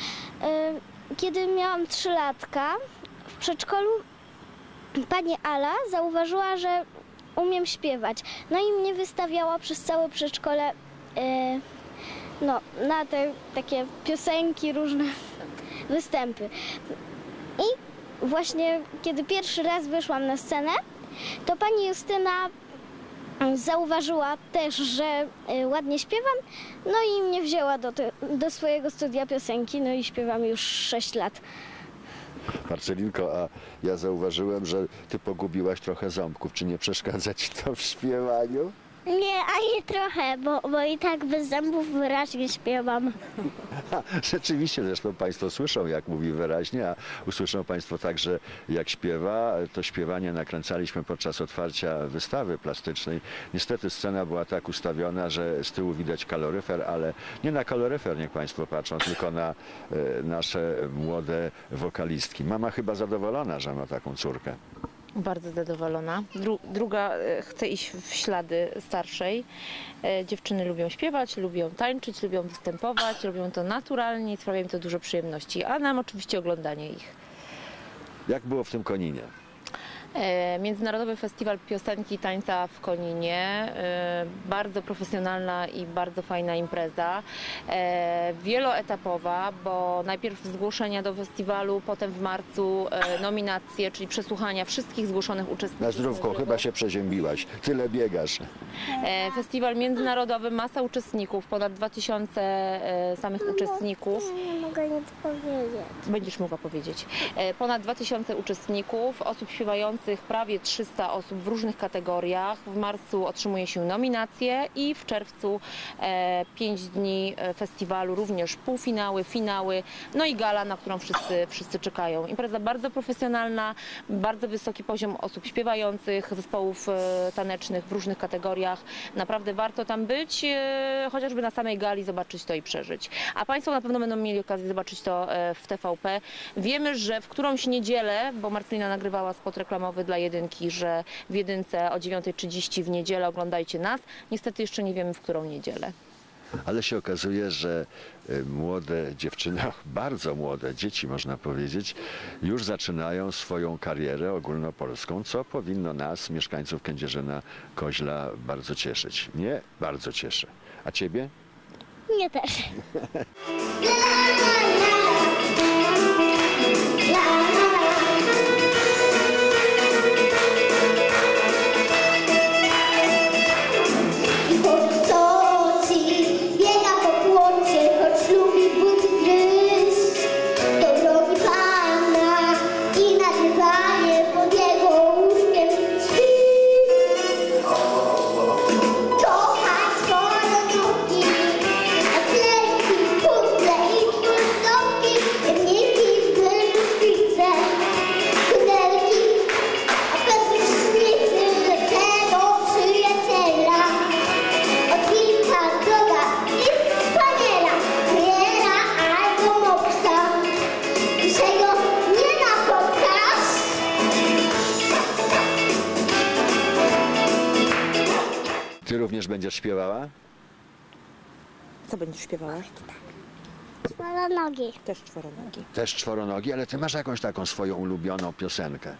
Y, Kiedy miałam trzy latka, w przedszkolu pani Ala zauważyła, że umiem śpiewać. No i mnie wystawiała przez całe przedszkole y, no, na te takie piosenki, różne występy. I właśnie kiedy pierwszy raz wyszłam na scenę, to pani Justyna zauważyła też, że y, ładnie śpiewam, no i mnie wzięła do, te, do swojego studia piosenki, no i śpiewam już sześć lat. Marcelinko, a ja zauważyłem, że ty pogubiłaś trochę ząbków. Czy nie przeszkadza ci to w śpiewaniu? Nie, ani trochę, bo, bo i tak bez zębów wyraźnie śpiewam. Ha, rzeczywiście, zresztą Państwo słyszą, jak mówi wyraźnie, a usłyszą Państwo także, jak śpiewa. To śpiewanie nakręcaliśmy podczas otwarcia wystawy plastycznej. Niestety scena była tak ustawiona, że z tyłu widać kaloryfer, ale nie na kaloryfer, niech Państwo patrzą, tylko na e, nasze młode wokalistki. Mama chyba zadowolona, że ma taką córkę. Bardzo zadowolona. Dru druga e, chce iść w ślady starszej. E, dziewczyny lubią śpiewać, lubią tańczyć, lubią występować, robią to naturalnie i sprawia im to dużo przyjemności, a nam oczywiście oglądanie ich. Jak było w tym Koninie? E, Międzynarodowy Festiwal Piosenki i Tańca w Koninie. E, bardzo profesjonalna i bardzo fajna impreza. E, wieloetapowa, bo najpierw zgłoszenia do festiwalu, potem w marcu e, nominacje, czyli przesłuchania wszystkich zgłoszonych uczestników. Na zdrówko, chyba się przeziębiłaś. Tyle biegasz. E, Festiwal międzynarodowy, masa uczestników, ponad dwa tysiące e, samych uczestników. Nie mogę nic powiedzieć. Będziesz mogła powiedzieć. E, ponad dwa tysiące uczestników, osób śpiewających, prawie trzysta osób w różnych kategoriach. W marcu otrzymuje się nominacje i w czerwcu e, pięć dni festiwalu, również półfinały, finały, no i gala, na którą wszyscy, wszyscy czekają. Impreza bardzo profesjonalna, bardzo wysoki poziom osób śpiewających, zespołów e, tanecznych w różnych kategoriach. Naprawdę warto tam być, e, chociażby na samej gali zobaczyć to i przeżyć. A Państwo na pewno będą mieli okazję zobaczyć to e, w T V P. Wiemy, że w którąś niedzielę, bo Marcelina nagrywała spot reklamowy dla Jedynki, że w Jedynce o dziewiąta trzydzieści w niedzielę oglądajcie nas. Niestety jeszcze nie wiemy, w którą niedzielę. Ale się okazuje, że młode dziewczyny, bardzo młode dzieci można powiedzieć, już zaczynają swoją karierę ogólnopolską, co powinno nas, mieszkańców Kędzierzyna-Koźla, bardzo cieszyć. Mnie bardzo cieszy. A ciebie? Mnie też. Ty również będziesz śpiewała? Co będziesz śpiewała? Czworonogi. Też czworonogi. Też czworonogi, ale ty masz jakąś taką swoją ulubioną piosenkę?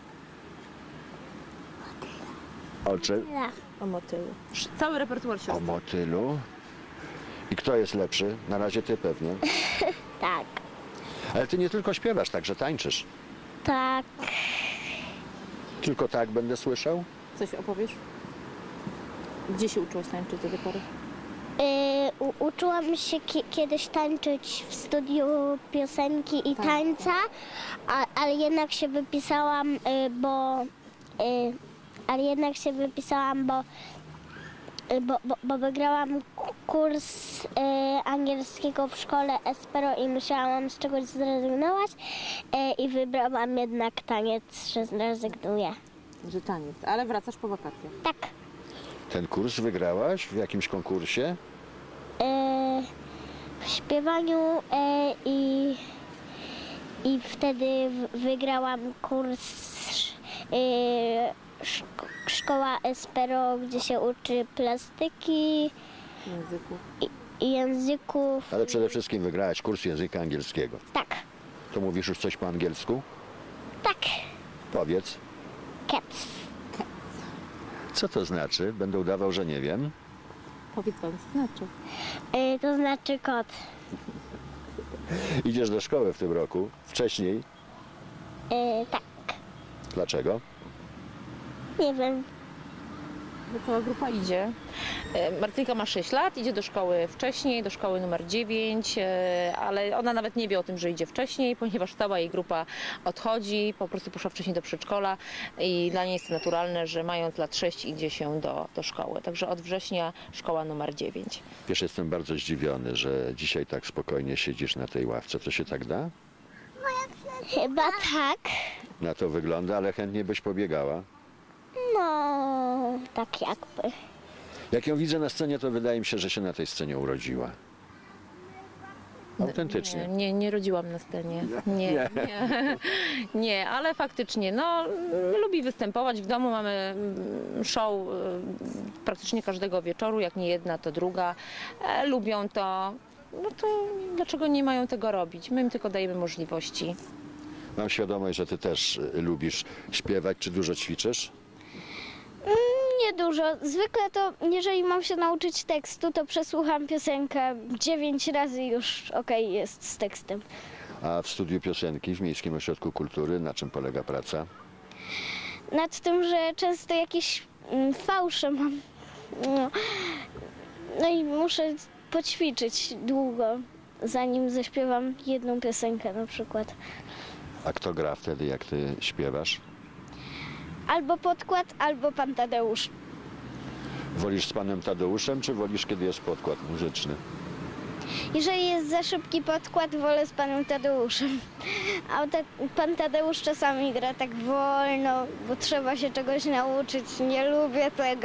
Oczy? O motylu. Cały repertuar siostry. O motylu? I kto jest lepszy? Na razie ty pewnie. Tak. Ale ty nie tylko śpiewasz, także tańczysz. Tak. Tylko tak będę słyszał? Coś opowiesz? Gdzie się uczyłaś tańczyć do tej pory? Yy, u, uczyłam się ki kiedyś tańczyć w studiu piosenki i Tak. tańca, a, ale jednak się wypisałam, yy, bo yy, ale jednak się wypisałam, bo yy, bo, bo, bo wygrałam k- kurs yy, angielskiego w szkole Espero i musiałam z czegoś zrezygnować yy, i wybrałam jednak taniec, że zrezygnuję. Że taniec, ale wracasz po wakacjach. Tak. Ten kurs wygrałaś w jakimś konkursie? e, w śpiewaniu e, i, i wtedy w- wygrałam kurs e, szko- Szkoła Espero, gdzie się uczy plastyki W języku. i, i języków. Ale przede wszystkim wygrałaś kurs języka angielskiego. Tak, To mówisz już coś po angielsku? tak. Powiedz. Cats. Co to znaczy? Będę udawał, że nie wiem. Powiedz pan, co znaczy. Y, to znaczy kot. Idziesz do szkoły w tym roku. Wcześniej. Y, tak, Dlaczego? nie wiem. Bo cała grupa idzie. E, Marcelika ma sześć lat, idzie do szkoły wcześniej, do szkoły numer dziewięć, e, ale ona nawet nie wie o tym, że idzie wcześniej, ponieważ cała jej grupa odchodzi, po prostu poszła wcześniej do przedszkola i dla niej jest to naturalne, że mając lat sześć idzie się do, do szkoły. Także od września szkoła numer dziewięć. Wiesz, jestem bardzo zdziwiony, że dzisiaj tak spokojnie siedzisz na tej ławce. To się tak da? Chyba tak. Na to wygląda, ale chętnie byś pobiegała. No, tak jakby. Jak ją widzę na scenie, to wydaje mi się, że się na tej scenie urodziła. Autentycznie. Nie, nie, nie rodziłam na scenie. Nie, Nie. nie. Nie, ale faktycznie, no, lubi występować. W domu mamy mm, show y, praktycznie każdego wieczoru, jak nie jedna, to druga. E, lubią to. No to dlaczego nie mają tego robić? My im tylko dajemy możliwości. Mam świadomość, że ty też y, lubisz śpiewać. Czy dużo ćwiczysz? Niedużo. Zwykle to, jeżeli mam się nauczyć tekstu, to przesłucham piosenkę dziewięć razy już okej jest z tekstem. A w studiu piosenki w Miejskim Ośrodku Kultury na czym polega praca? Nad tym, że często jakieś mm, fałsze mam. No. no i muszę poćwiczyć długo, zanim zaśpiewam jedną piosenkę na przykład. A kto gra wtedy, jak ty śpiewasz? Albo podkład, albo pan Tadeusz. Wolisz z panem Tadeuszem, czy wolisz, kiedy jest podkład muzyczny? Jeżeli jest za szybki podkład, wolę z panem Tadeuszem. A ta, pan Tadeusz czasami gra tak wolno, bo trzeba się czegoś nauczyć. Nie lubię tego.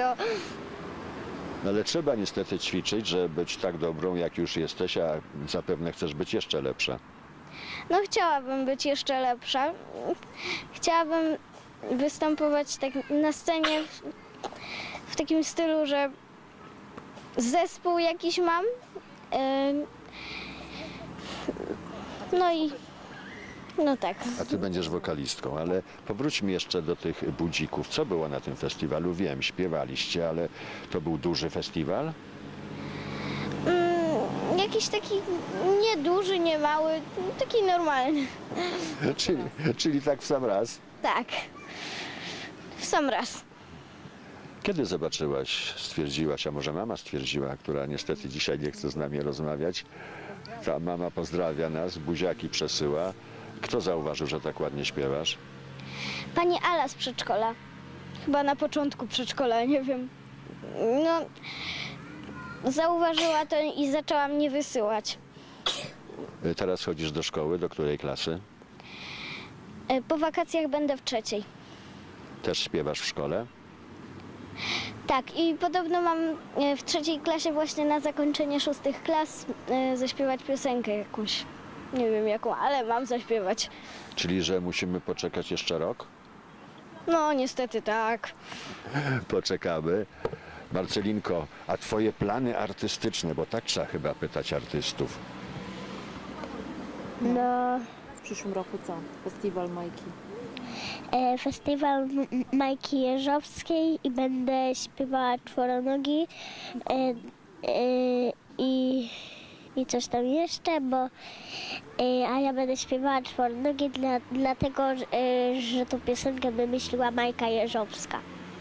No ale trzeba niestety ćwiczyć, żeby być tak dobrą, jak już jesteś, a zapewne chcesz być jeszcze lepsza. No chciałabym być jeszcze lepsza. Chciałabym występować tak na scenie w, w takim stylu, że zespół jakiś mam. Yy, no i no tak. A ty będziesz wokalistką, ale powróćmy jeszcze do tych budzików. Co było na tym festiwalu? Wiem, śpiewaliście, ale to był duży festiwal? Yy, jakiś taki nieduży, nie mały, taki normalny. czyli, czyli tak w sam raz? Tak. W sam raz. Kiedy zobaczyłaś, stwierdziłaś, a może mama stwierdziła, która niestety dzisiaj nie chce z nami rozmawiać, ta mama pozdrawia nas, buziaki przesyła. Kto zauważył, że tak ładnie śpiewasz? Pani Ala z przedszkola. Chyba na początku przedszkola, nie wiem. No, zauważyła to i zaczęła mnie wysyłać. Teraz chodzisz do szkoły, do której klasy? Po wakacjach będę w trzeciej. Też śpiewasz w szkole? Tak, i podobno mam w trzeciej klasie właśnie na zakończenie szóstych klas zaśpiewać piosenkę jakąś. Nie wiem jaką, ale mam zaśpiewać. Czyli, że musimy poczekać jeszcze rok? No, niestety tak. Poczekamy. Marcelinko, a twoje plany artystyczne, bo tak trzeba chyba pytać artystów. No, W przyszłym roku co? Festiwal Majki. e, festiwal M- Majki Jeżowskiej i będę śpiewała czworonogi e, e, i, i coś tam jeszcze, bo e, a ja będę śpiewała czworonogi dla, dlatego, że, e, że tą piosenkę wymyśliła Majka Jeżowska.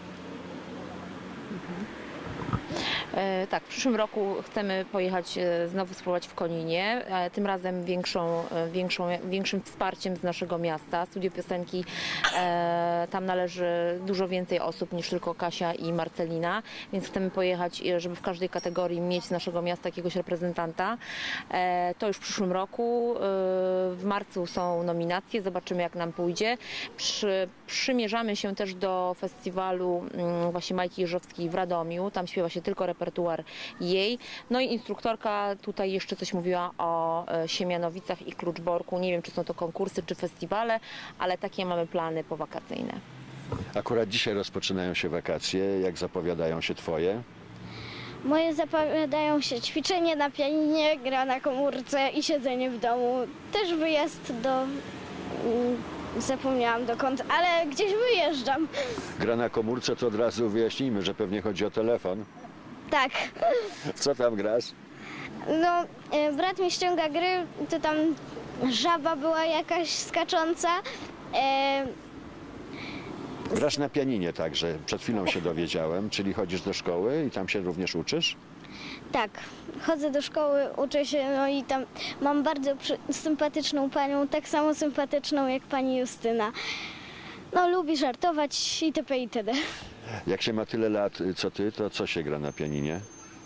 E, tak, w przyszłym roku chcemy pojechać e, znowu spróbować w Koninie, e, tym razem większą, e, większą, większym wsparciem z naszego miasta. Studio Piosenki, e, tam należy dużo więcej osób niż tylko Kasia i Marcelina, więc chcemy pojechać, e, żeby w każdej kategorii mieć z naszego miasta jakiegoś reprezentanta. E, to już w przyszłym roku. E, w marcu są nominacje, zobaczymy jak nam pójdzie. Przy, przymierzamy się też do festiwalu mm, właśnie Majki Jeżowskiej w Radomiu, tam śpiewa się tylko repertuar jej. No i instruktorka tutaj jeszcze coś mówiła o e, Siemianowicach i Kluczborku. Nie wiem, czy są to konkursy, czy festiwale, ale takie mamy plany powakacyjne. Akurat dzisiaj rozpoczynają się wakacje. Jak zapowiadają się twoje? Moje zapowiadają się ćwiczenie na pianinie, gra na komórce i siedzenie w domu. Też wyjazd do... mm, zapomniałam dokąd, ale gdzieś wyjeżdżam. Gra na komórce, to od razu wyjaśnijmy, że pewnie chodzi o telefon. Tak. Co tam grasz? No, e, brat mi ściąga gry, to tam żaba była jakaś skacząca. E, Grasz na pianinie także, przed chwilą się dowiedziałem, czyli chodzisz do szkoły i tam się również uczysz? tak, chodzę do szkoły, uczę się, no i tam mam bardzo przy, sympatyczną panią, tak samo sympatyczną jak pani Justyna. No, lubi żartować itp. itd. Jak się ma tyle lat co ty, to co się gra na pianinie?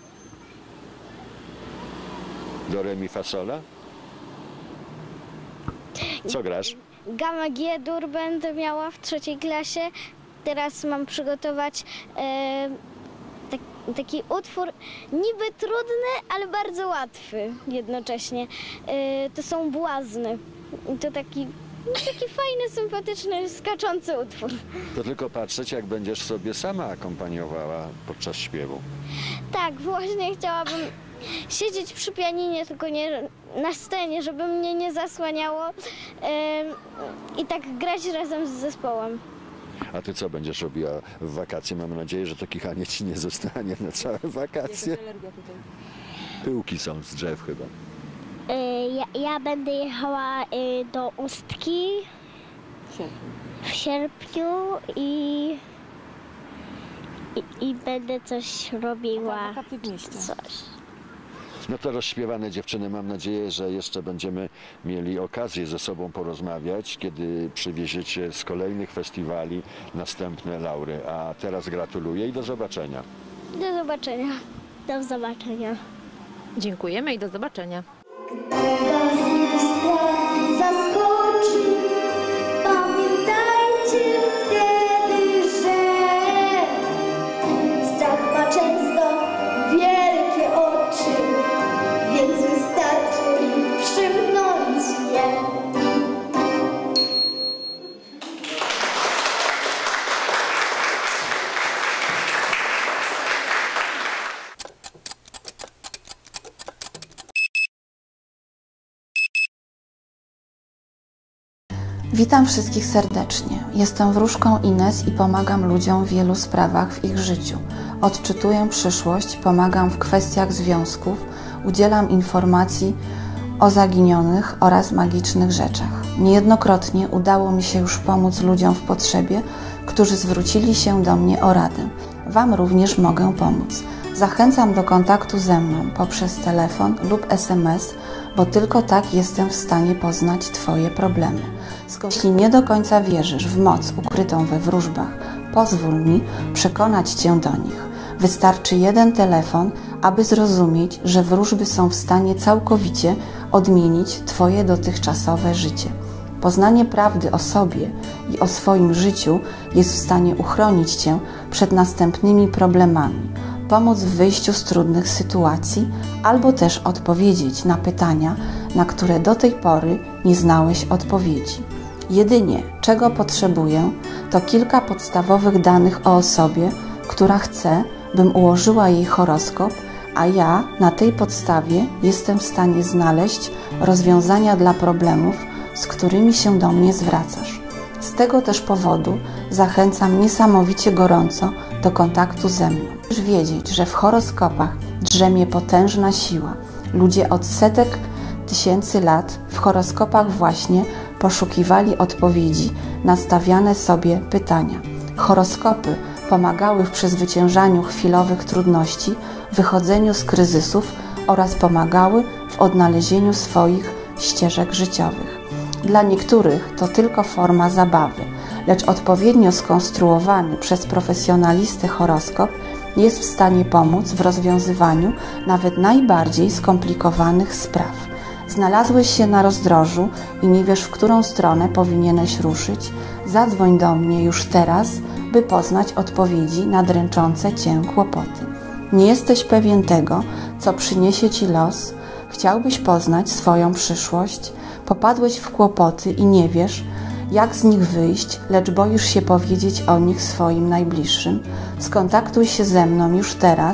Do re mi fa sola? Co grasz? Gamma G dur będę miała w trzeciej klasie. Teraz mam przygotować e, tak, taki utwór niby trudny, ale bardzo łatwy jednocześnie. E, to są błazny. I to taki, no, taki fajny, sympatyczny, skaczący utwór. To tylko patrzeć, jak będziesz sobie sama akompaniowała podczas śpiewu. Tak, właśnie chciałabym siedzieć przy pianinie, tylko nie na scenie, żeby mnie nie zasłaniało e, i tak grać razem z zespołem. A ty co będziesz robiła w wakacje? Mam nadzieję, że to kichanie ci nie zostanie na całe wakacje. Pyłki są z drzew chyba. E, ja, ja będę jechała e, do Ustki w sierpniu i, i, i będę coś robiła. Coś. No to rozśpiewane dziewczyny, mam nadzieję, że jeszcze będziemy mieli okazję ze sobą porozmawiać, kiedy przywieziecie z kolejnych festiwali następne laury. A teraz gratuluję i do zobaczenia. Do zobaczenia. Do zobaczenia. Dziękujemy i do zobaczenia. Zaskoczy, pamiętajcie wtedy, że strach ma często wielkie oczy, więc wystarczy przymknąć je. Witam wszystkich serdecznie. Jestem wróżką Ines i pomagam ludziom w wielu sprawach w ich życiu. Odczytuję przyszłość, pomagam w kwestiach związków, udzielam informacji o zaginionych oraz magicznych rzeczach. Niejednokrotnie udało mi się już pomóc ludziom w potrzebie, którzy zwrócili się do mnie o radę. Wam również mogę pomóc. Zachęcam do kontaktu ze mną poprzez telefon lub es em es, bo tylko tak jestem w stanie poznać Twoje problemy. Jeśli nie do końca wierzysz w moc ukrytą we wróżbach, pozwól mi przekonać Cię do nich. Wystarczy jeden telefon, aby zrozumieć, że wróżby są w stanie całkowicie odmienić Twoje dotychczasowe życie. Poznanie prawdy o sobie i o swoim życiu jest w stanie uchronić Cię przed następnymi problemami, pomóc w wyjściu z trudnych sytuacji albo też odpowiedzieć na pytania, na które do tej pory nie znałeś odpowiedzi. Jedynie, czego potrzebuję, to kilka podstawowych danych o osobie, która chce, bym ułożyła jej horoskop, a ja na tej podstawie jestem w stanie znaleźć rozwiązania dla problemów, z którymi się do mnie zwracasz. Z tego też powodu zachęcam niesamowicie gorąco do kontaktu ze mną. Musisz wiedzieć, że w horoskopach drzemie potężna siła. Ludzie od setek tysięcy lat w horoskopach właśnie poszukiwali odpowiedzi na stawiane sobie pytania. Horoskopy pomagały w przezwyciężaniu chwilowych trudności, wychodzeniu z kryzysów oraz pomagały w odnalezieniu swoich ścieżek życiowych. Dla niektórych to tylko forma zabawy, lecz odpowiednio skonstruowany przez profesjonalistę horoskop jest w stanie pomóc w rozwiązywaniu nawet najbardziej skomplikowanych spraw. Znalazłeś się na rozdrożu i nie wiesz, w którą stronę powinieneś ruszyć? Zadzwoń do mnie już teraz, by poznać odpowiedzi na dręczące Cię kłopoty. Nie jesteś pewien tego, co przyniesie Ci los? Chciałbyś poznać swoją przyszłość? Popadłeś w kłopoty i nie wiesz, jak z nich wyjść, lecz boisz się powiedzieć o nich swoim najbliższym? Skontaktuj się ze mną już teraz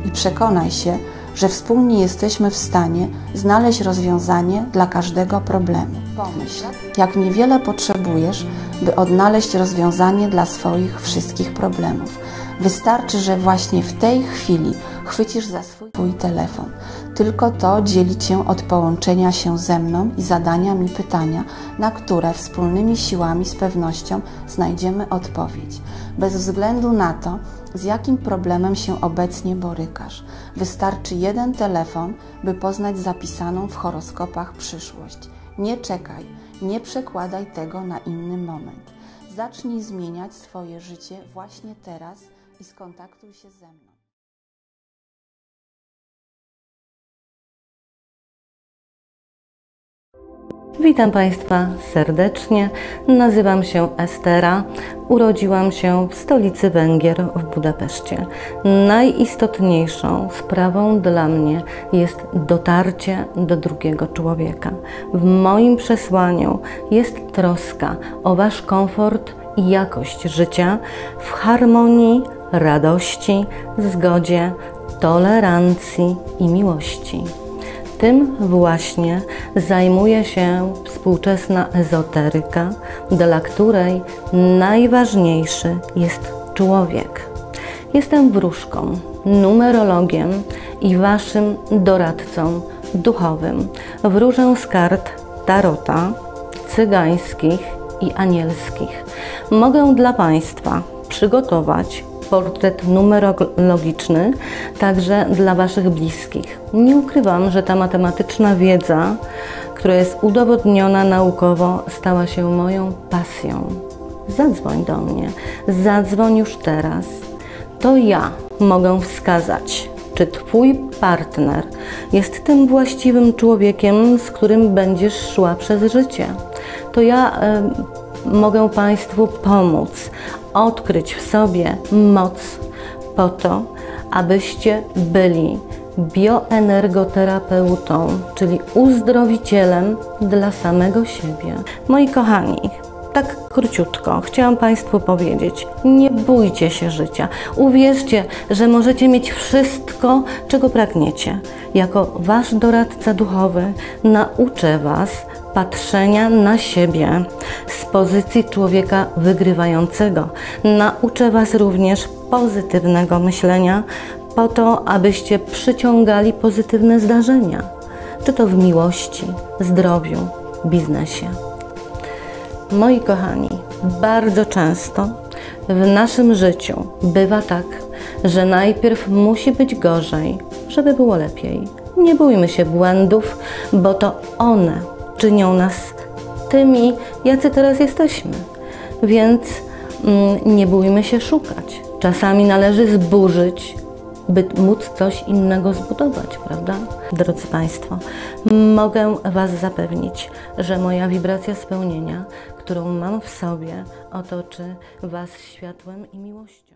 i przekonaj się, że wspólnie jesteśmy w stanie znaleźć rozwiązanie dla każdego problemu. Pomyśl, jak niewiele potrzebujesz, by odnaleźć rozwiązanie dla swoich wszystkich problemów. Wystarczy, że właśnie w tej chwili chwycisz za swój telefon. Tylko to dzieli Cię od połączenia się ze mną i zadania mi pytania, na które wspólnymi siłami z pewnością znajdziemy odpowiedź. Bez względu na to, z jakim problemem się obecnie borykasz. Wystarczy jeden telefon, by poznać zapisaną w horoskopach przyszłość. Nie czekaj, nie przekładaj tego na inny moment. Zacznij zmieniać swoje życie właśnie teraz i skontaktuj się ze mną. Witam Państwa serdecznie. Nazywam się Estera. Urodziłam się w stolicy Węgier w Budapeszcie. Najistotniejszą sprawą dla mnie jest dotarcie do drugiego człowieka. W moim przesłaniu jest troska o Wasz komfort i jakość życia w harmonii, radości, zgodzie, tolerancji i miłości. Tym właśnie zajmuje się współczesna ezoteryka, dla której najważniejszy jest człowiek. Jestem wróżką, numerologiem i Waszym doradcą duchowym. Wróżę z kart tarota, cygańskich i anielskich. Mogę dla Państwa przygotować portret numerologiczny, także dla Waszych bliskich. Nie ukrywam, że ta matematyczna wiedza, która jest udowodniona naukowo, stała się moją pasją. Zadzwoń do mnie, zadzwoń już teraz. To ja mogę wskazać, czy Twój partner jest tym właściwym człowiekiem, z którym będziesz szła przez życie. To ja y, mogę Państwu pomóc odkryć w sobie moc po to, abyście byli bioenergoterapeutą, czyli uzdrowicielem dla samego siebie. Moi kochani, tak króciutko chciałam Państwu powiedzieć, nie bójcie się życia. Uwierzcie, że możecie mieć wszystko, czego pragniecie. Jako Wasz doradca duchowy nauczę Was patrzenia na siebie z pozycji człowieka wygrywającego. Nauczę Was również pozytywnego myślenia po to, abyście przyciągali pozytywne zdarzenia. Czy to w miłości, zdrowiu, biznesie. Moi kochani, bardzo często w naszym życiu bywa tak, że najpierw musi być gorzej, żeby było lepiej. Nie bójmy się błędów, bo to one czynią nas tymi, jacy teraz jesteśmy. Więc mm, nie bójmy się szukać. Czasami należy zburzyć, by móc coś innego zbudować, prawda? Drodzy Państwo, mogę Was zapewnić, że moja wibracja spełnienia, którą mam w sobie, otoczy Was światłem i miłością.